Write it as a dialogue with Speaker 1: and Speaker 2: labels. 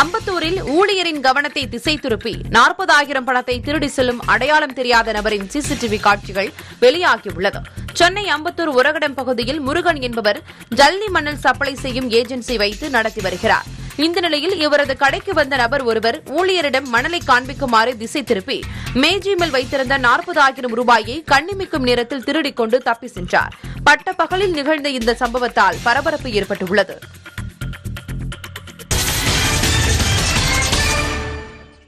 Speaker 1: அம்பத்தூரில் ஊழியரின் கவனத்தை திசை திருப்பி 40,000 பணத்தை திருடி செல்லும் அடையாளம் தெரியாத நபரின் சிசிடிவி காட்சிகள் வெளியாகியுள்ளது. சென்னை அம்பத்தூர் உரகடம் பகுதியில் முருகன் என்பவர் ஜல்லி மணல் சப்ளை செய்யும் ஏஜென்சி வைத்து நடத்தி வருகிறார். இந்த நிலையில் இவரது கடைக்கு வந்த நபர் ஒருவர் ஊழியரிடம் மணலை காண்பிக்குமாறு திசை திருப்பி மேஜிமில் வைத்திருந்த 40,000 ரூபாயை கண்ணிமிக்கும் நேரத்தில் திருடிக் கொண்டு தப்பி சென்றார். பட்ட பகலில் நிகழ்ந்த இந்த சம்பவத்தால் பரபரப்பு ஏற்பட்டுள்ளது.